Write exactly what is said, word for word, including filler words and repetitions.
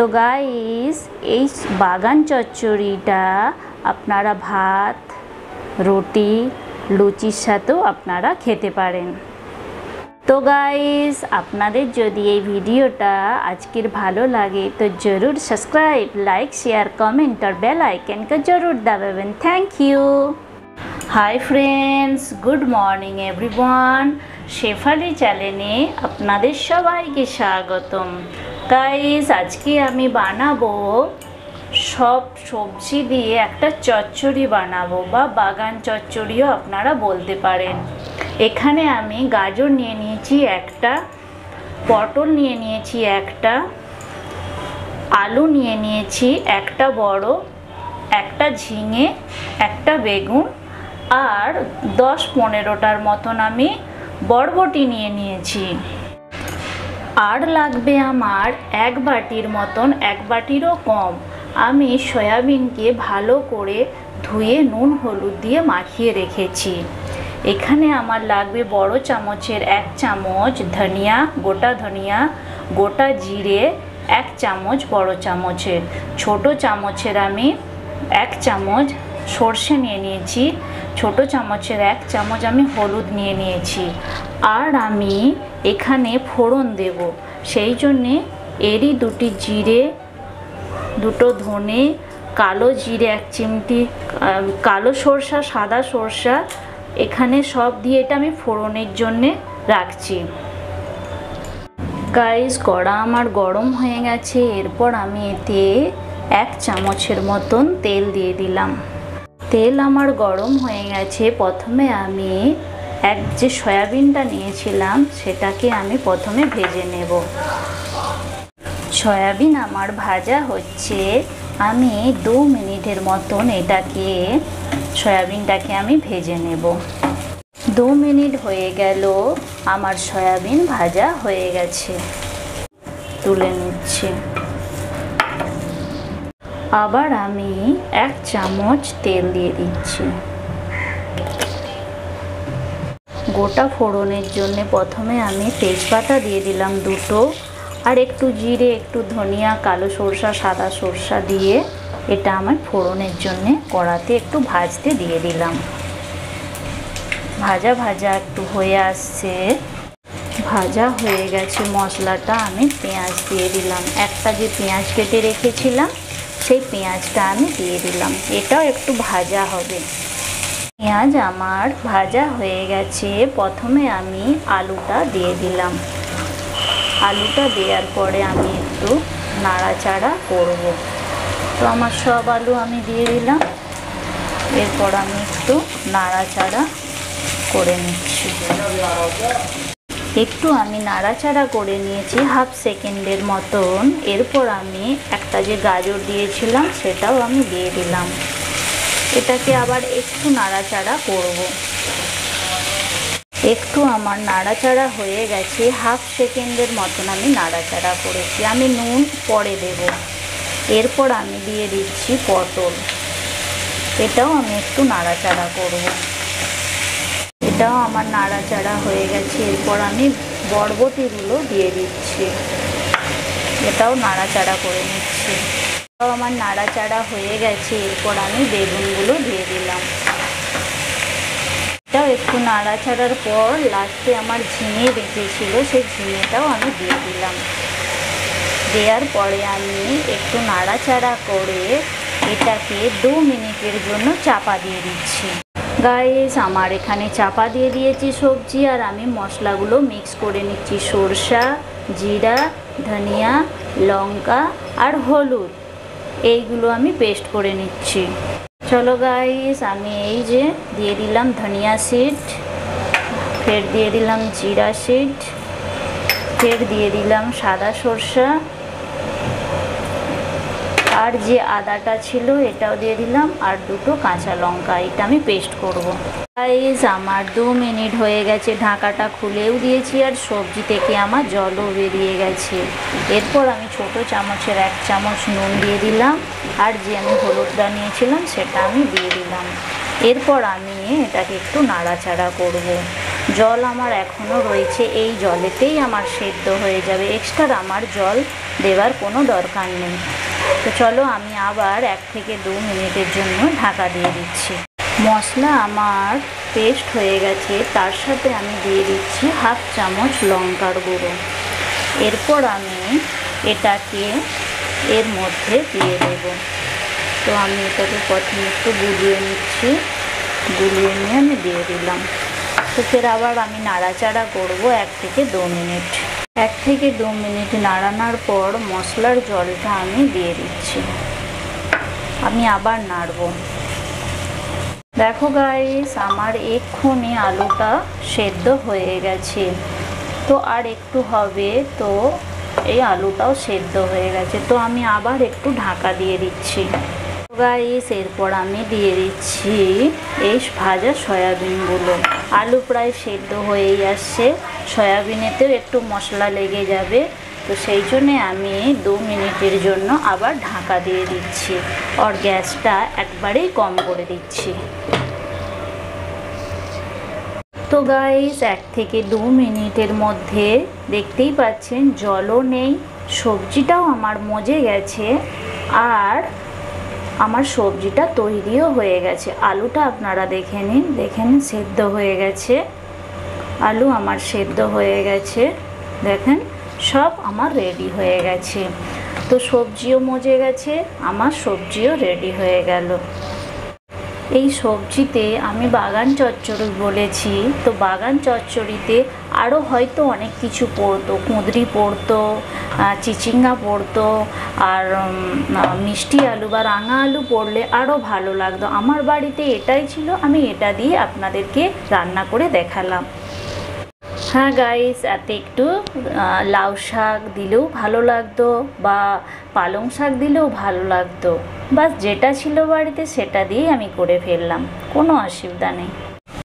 তো গাইস এই বাগান চচ্চড়িটা আপনারা ভাত রুটি লুচির সাথেও আপনারা খেতে পারেন। তো গাইস আপনাদের যদি এই ভিডিওটা আজকের ভালো লাগে তো জরুর সাবস্ক্রাইব লাইক শেয়ার কমেন্ট আর বেল আইকনকে জরুর দাবাবেন। Thank you. Hi friends, good morning everyone. Shefali চ্যানেলে আপনাদের সবাইকে স্বাগতম। গাইস আজকে আমি বানাবো সব সবজি দিয়ে একটা চচ্চড়ি বানাবো বা বাগান চচ্চড়িও আপনারা বলতে পারেন। এখানে আমি গাজর নিয়ে নিয়েছি একটা, পটল নিয়ে নিয়েছি একটা, আলু নিয়ে নিয়েছি একটা বড়, একটা ঝিঙে, একটা বেগুন আর দশ পনেরোটার মতন আমি বরবটি নিয়ে নিয়েছি। আর লাগবে আমার এক বাটির মতন, এক বাটিরও কম আমি সয়াবিনকে ভালো করে ধুয়ে নুন হলুদ দিয়ে মাখিয়ে রেখেছি। এখানে আমার লাগবে বড় চামচের এক চামচ ধনিয়া, গোটা ধনিয়া, গোটা জিরে এক চামচ বড় চামচের, ছোট চামচের আমি এক চামচ সর্ষে নিয়ে নিয়েছি, ছোট চামচের এক চামচ আমি হলুদ নিয়ে নিয়েছি। আর আমি এখানে ফোড়ন দেব, সেই জন্যে এরই দুটি জিরে, দুটো ধনে, কালো জিরে এক চিমটি, কালো সরষা, সাদা সরষা, এখানে সব দিয়ে এটা আমি ফোড়নের জন্যে রাখছি। গাইস কড়া আমার গরম হয়ে গেছে, এরপর আমি এতে এক চামচের মতন তেল দিয়ে দিলাম। তেল আমার গরম হয়ে গেছে। প্রথমে আমি এক যে সয়াবিনটা নিয়েছিলাম সেটাকে আমি প্রথমে ভেজে নেব। সয়াবিন আমার ভাজা হচ্ছে, আমি দু মিনিটের মতন এটাকে সয়াবিনটাকে আমি ভেজে নেব। দু মিনিট হয়ে গেল, আমার সয়াবিন ভাজা হয়ে গেছে, তুলে নিচ্ছি। আবার আমি এক চামচ তেল দিয়ে দিচ্ছি। গোটা ফোড়নের জন্য প্রথমে আমি তেজপাতা দিয়ে দিলাম দুটো, আর একটু জিরে, একটু ধনিয়া, কালো সরষা, সাদা সরষা দিয়ে এটা আমার ফোড়নের জন্য কড়াতে একটু ভাজতে দিয়ে দিলাম। ভাজা ভাজা একটু হয়ে আসছে, ভাজা হয়ে গেছে মশলাটা, আমি পেঁয়াজ দিয়ে দিলাম। একটা যে পেঁয়াজ কেটে রেখেছিলাম সেই পেঁয়াজটা আমি দিয়ে দিলাম, এটাও একটু ভাজা হবে। পেঁয়াজ আমার ভাজা হয়ে গেছে, প্রথমে আমি আলুটা দিয়ে দিলাম। আলুটা দেওয়ার পরে আমি একটু নাড়াচাড়া করব। তো আমার সব আলু আমি দিয়ে দিলাম, এরপর আমি একটু নাড়াচাড়া করে নিচ্ছি। একটু আমি নাড়াচাড়া করে নিয়েছি হাফ সেকেন্ডের মতন। এরপর আমি একটা যে গাজর দিয়েছিলাম সেটাও আমি দিয়ে দিলাম। এটাকে আবার একটু নাড়াচাড়া করব। একটু আমার নাড়াচাড়া হয়ে গেছে, হাফ সেকেন্ডের মতন আমি নাড়াচাড়া করেছি। আমি নুন পরে দেব। এরপর আমি দিয়ে দিচ্ছি পটল, এটাও আমি একটু নাড়াচাড়া করব। এটাও আমার নাড়াচাড়া হয়ে গেছে। এরপর আমি বরবটিগুলো দিয়ে দিচ্ছি, এটাও নাড়াচাড়া করে নিচ্ছি। এটাও আমার নাড়াচাড়া হয়ে গেছে। এরপর আমি বেগুনগুলো দিয়ে দিলাম। এটাও একটু নাড়াচাড়ার পর লাস্টে আমার ঝিঙে বেঁচেছিল সেই ঝিঙেটাও আমি দিয়ে দিলাম। দেওয়ার পরে আমি একটু নাড়াচাড়া করে এটাকে দু মিনিটের জন্য চাপা দিয়ে দিচ্ছি। গাইস আমার এখানে চাপা দিয়ে দিয়েছি সবজি, আর আমি মশলাগুলো মিক্স করে নিচ্ছি। সরষা, জিরা, ধনিয়া, লঙ্কা আর হলুদ, এইগুলো আমি পেস্ট করে নিচ্ছি। চলো গাইস আমি এই যে দিয়ে দিলাম ধনিয়া সিড, ফের দিয়ে দিলাম জিরা সিড, ফের দিয়ে দিলাম সাদা সরষা, আর যে আদাটা ছিল এটাও দিয়ে দিলাম, আর দুটো কাঁচা লঙ্কা, এটা আমি পেস্ট করব। গাইস আমার দু মিনিট হয়ে গেছে, ঢাকাটা খুলেও দিয়েছি আর সবজি থেকে আমার জলও বেরিয়ে গেছে। এরপর আমি ছোট চামচের এক চামচ নুন দিয়ে দিলাম, আর যে আমি হলুদটা নিয়েছিলাম সেটা আমি দিয়ে দিলাম। এরপর আমি এটাকে একটু নাড়াচাড়া করব। জল আমার এখনও রয়েছে, এই জলেতেই আমার সেদ্ধ হয়ে যাবে, এক্সট্রা আমার জল দেওয়ার কোনো দরকার নেই। তো চলো আমি আবার এক থেকে দু মিনিটের জন্য ঢাকা দিয়ে দিচ্ছি। মশলা আমার পেস্ট হয়ে গেছে, তার সাথে আমি দিয়ে দিচ্ছি হাফ চামচ লঙ্কার গুঁড়ো। এরপর আমি এটাকে এর মধ্যে দিয়ে দেব। তো আমি এটাকে প্রথমে একটু গুলিয়ে নিচ্ছি, গুলিয়ে নিয়ে আমি দিয়ে দিলাম। তো ফের আবার আমি নাড়াচাড়া করব এক থেকে দু মিনিট। এক থেকে দু মিনিট নাড়ানোর পর মশলার জলটা আমি দিয়ে দিচ্ছি। আমি আবার নাড়ব। দেখো গাইস, আমার এক্ষুনি আলুটা সেদ্ধ হয়ে গেছে। তো আর একটু হবে, তো এই আলুটাও সেদ্ধ হয়ে গেছে। তো আমি আবার একটু ঢাকা দিয়ে দিচ্ছি। গাইস, এরপর আমি দিয়ে দিচ্ছি এই ভাজা সয়াবিনগুলো। আলু প্রায় সেদ্ধ হয়েই আসছে, সয়াবিনেতেও একটু মশলা লেগে যাবে। তো সেই জন্যে আমি দু মিনিটের জন্য আবার ঢাকা দিয়ে দিচ্ছি, আর গ্যাসটা একবারেই কম করে দিচ্ছি। তো গাইস, এক থেকে দু মিনিটের মধ্যে দেখতেই পাচ্ছেন জলও নেই, সবজিটাও আমার মজে গেছে, আর আমার সবজিটা তৈরিও হয়ে গেছে। আলুটা আপনারা দেখে নিন, দেখে নিন সেদ্ধ হয়ে গেছে। আলু আমার সেদ্ধ হয়ে গেছে, দেখেন সব আমার রেডি হয়ে গেছে। তো সবজিও মজে গেছে, আমার সবজিও রেডি হয়ে গেল। এই সবজিতে আমি বাগান চচ্চড়ি বলেছি, তো বাগান চচ্চড়িতে আরও হয়তো অনেক কিছু পড়তো, কুঁদরি পড়তো, চিচিঙ্গা পড়তো, আর মিষ্টি আলু বা রাঙা আলু পড়লে আরও ভালো লাগতো। আমার বাড়িতে এটাই ছিল, আমি এটা দিয়ে আপনাদেরকে রান্না করে দেখালাম। হ্যাঁ গাইস, এতে একটু লাউ শাক দিলেও ভালো লাগতো, বা পালং শাক দিলেও ভালো লাগতো। বাস যেটা ছিল বাড়িতে সেটা দিয়েই আমি করে ফেললাম, কোনো অসুবিধা নেই।